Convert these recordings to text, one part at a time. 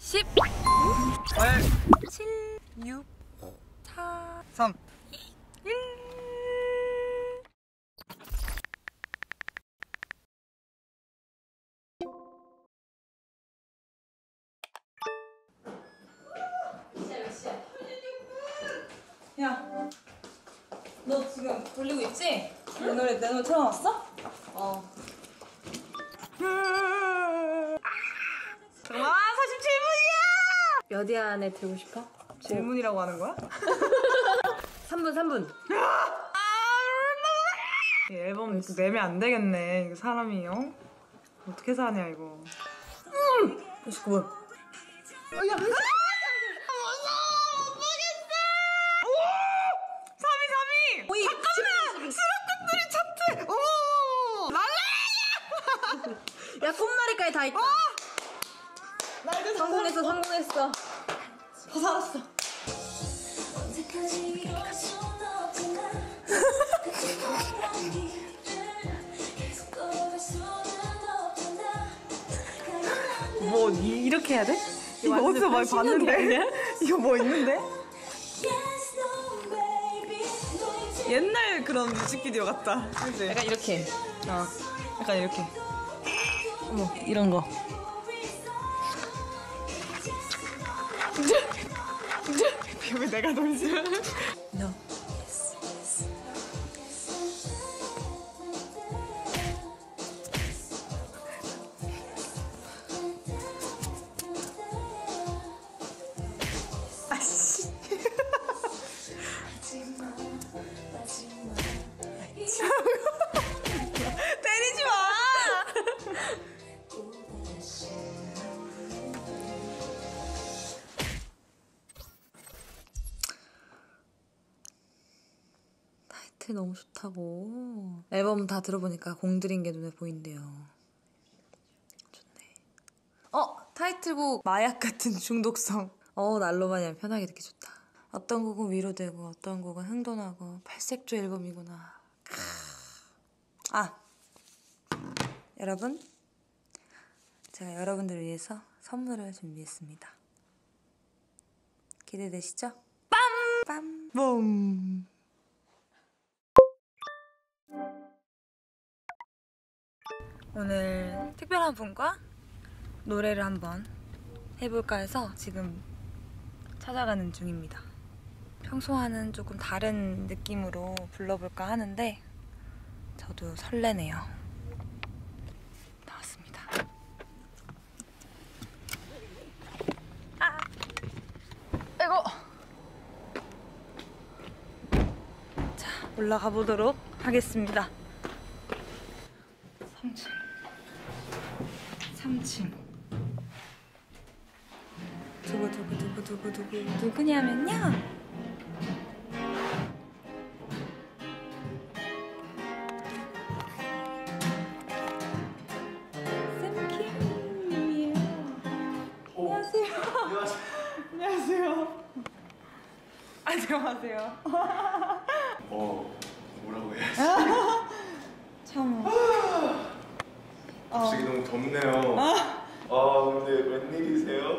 10 8 7 6 4 3 1. 야, 너 지금 돌리고 있지? 내 노래 처음 왔어? 어. 와 47분이야! 몇 위 안에 들고 싶어? 질문이라고 하는 거야? 3분. 이 앨범 내면 안 되겠네. 이거 사람이 어떻게 사냐 이거. 99분. 야, 무서워! 못 보겠어! 3위! 잠깐만! 수록곡들이 차트! 어머! 날래! 야, 꽃말이까지 다 있다. 나 이제 성공했어. 더 살았어. 뭐 이렇게 해야 돼? 이거 어디서 많이 봤는데? 이거 뭐 있는데? 옛날 그런 뮤직비디오 같다. 그치? 약간 이렇게. 약간 이렇게. 어머, 이런 거. 왜 내가 놀지? No. 아씨. 때리지 마. 타이틀 너무 좋다고. 앨범 다 들어보니까 공들인 게 눈에 보인대요. 좋네. 타이틀곡 마약 같은 중독성. 날로 마냥 편하게 듣기 좋다. 어떤 곡은 위로되고 어떤 곡은 흥분하고 팔색조 앨범이구나. 여러분, 제가 여러분들을 위해서 선물을 준비했습니다. 기대되시죠? 빰! 봄. 오늘 특별한 분과 노래를 한번 해볼까 해서 지금 찾아가는 중입니다. 평소와는 조금 다른 느낌으로 불러볼까 하는데 저도 설레네요. 나왔습니다. 아이고! 자, 올라가 보도록 하겠습니다. 3층. 누구냐면요. 쌤킴님이에요. 안녕하세요. 안녕하세요. 뭐라고 해야지? 참. 갑자기 너무 덥네요. 근데 웬일이세요?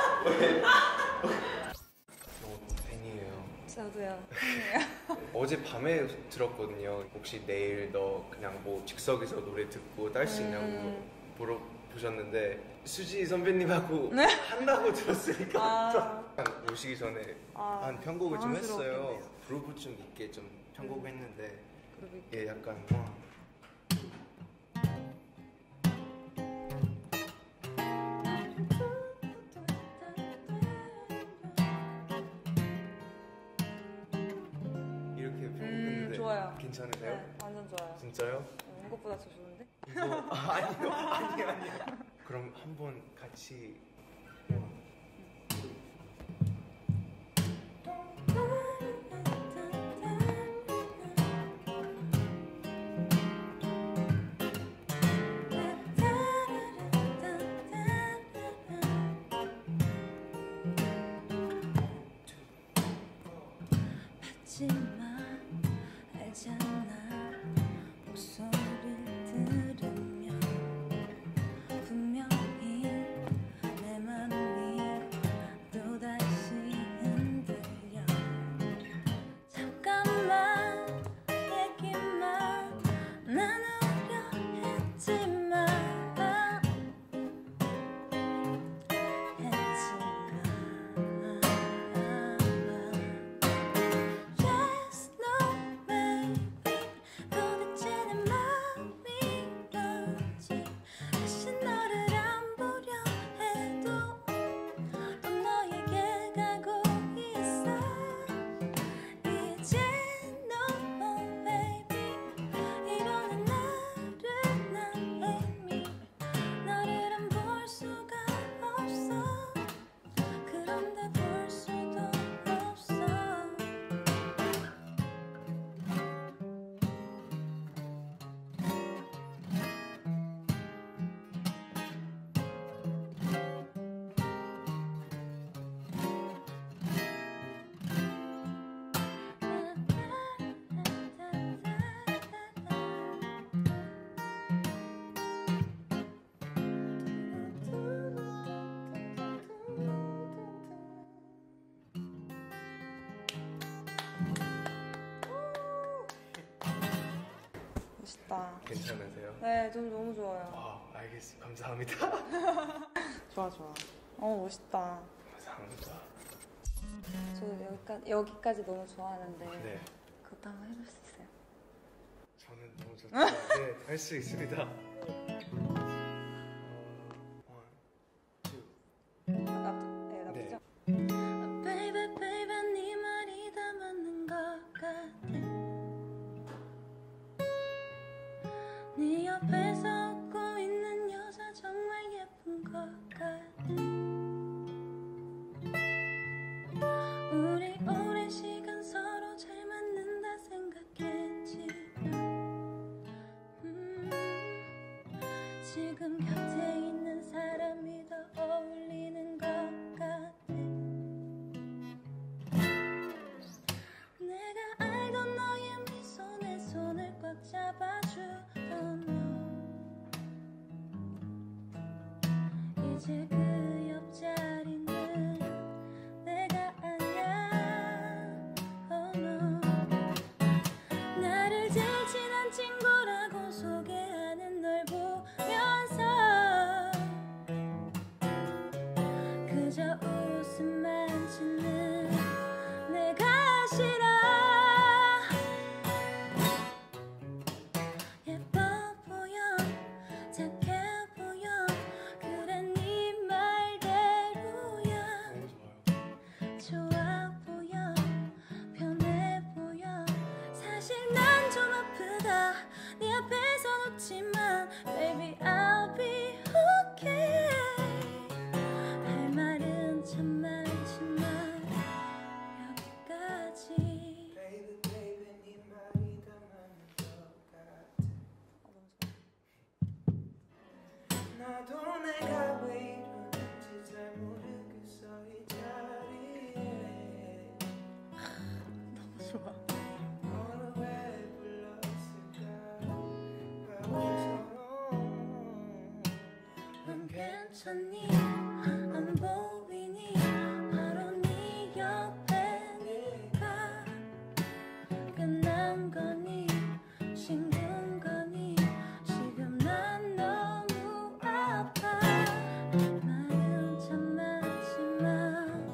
너무 팬이에요. 저도요. 어젯밤에 들었거든요. 혹시 내일 너 그냥 뭐 즉석에서 노래 듣고 딸 수 있냐고 물어보셨는데 수지 선배님하고 한다고 들었으니까 오시기 전에 한 편곡을 좀 했어요. 그루브 좀 있게 좀 편곡을 했는데 약간 좋아요. 괜찮으세요? 네, 완전 좋아요. 진짜요? 이것보다 더 좋은데? 이거 아니요. 그럼 한번 같이 알잖아 목소리를 들으면 분명히 내 맘이 멋있다. 괜찮으세요? 네, 좀 너무 좋아요. 알겠습니다. 감사합니다. 좋아. 멋있다. 감사합니다. 저도 여기까지 너무 좋아하는데 네. 그것도 한번 해볼 수 있어요? 저는 너무 좋다. 네, 할 수 있습니다. 랍죠? 네. Baby, baby, 네 말이 다 맞는 것 같아. 네 옆에서 웃고 있는 여자 정말 예쁜 것 같아. 우리 오랜 시간 서로 잘 맞는다 생각했지. 지금 곁에 있는 사람이 더 어울리는 것 같아. 내가 알던 너의 미소 내 손을 꽉 잡아주더며 이제 그 옆자리는 내가 아니야. Oh no. 나를 제일 친한 친구라고 소개하는 널 보면서 그저 웃음만 짓는 내가 싫어. 예뻐 보여 착해 보여 그래 네 말대로야. 너무 좋아요. 좋아 보여 편해 보여 사실 난 좀 아프다 네 앞에서 놓지만 Baby I'll be okay. 할 말은 참 많지만 여기까지. Baby, baby, 네 말이 다 맞는 것 같아. 나도 내가 왜 이러는지 잘 모르겠어 이 자리에. 너무 좋아. 너를 왜 불렀을까 바보처럼. 넌 괜찮니 안 보이니 바로 네 옆에 네가 끝난 거니 싱근 거니 지금 난 너무 아파. 말은 참 많지만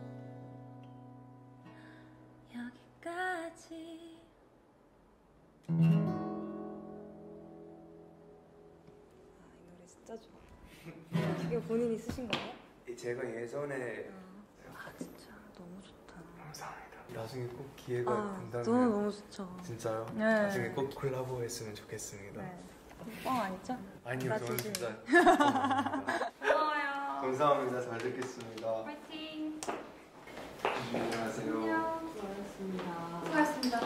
여기까지. 이 노래 진짜 좋아. 이게 본인이 쓰신 거예요? 제가 예전에 진짜 너무 좋다. 감사합니다. 나중에 꼭 기회가 된다면 너무 좋죠. 진짜요? 네. 나중에 꼭 콜라보 했으면 좋겠습니다. 네. 뻥 아니죠? 아니요, 나 저는 조심히. 진짜 감사합니다. 고마워요. 감사합니다. 잘 듣겠습니다. 파이팅. 안녕하세요. 수고하셨습니다.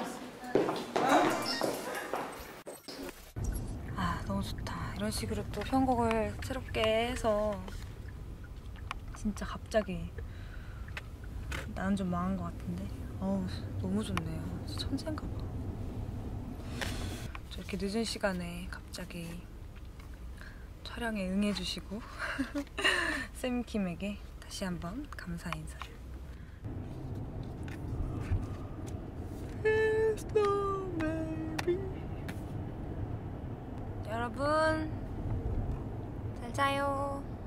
너무 좋다. 이런 식으로 또 편곡을 새롭게 해서 진짜 갑자기 나는 좀 망한 것 같은데 너무 좋네요. 진짜 천재인가 봐. 저렇게 늦은 시간에 갑자기 촬영에 응해주시고 쌤킴에게 다시 한번 감사 인사를. 여러분 잘 자요.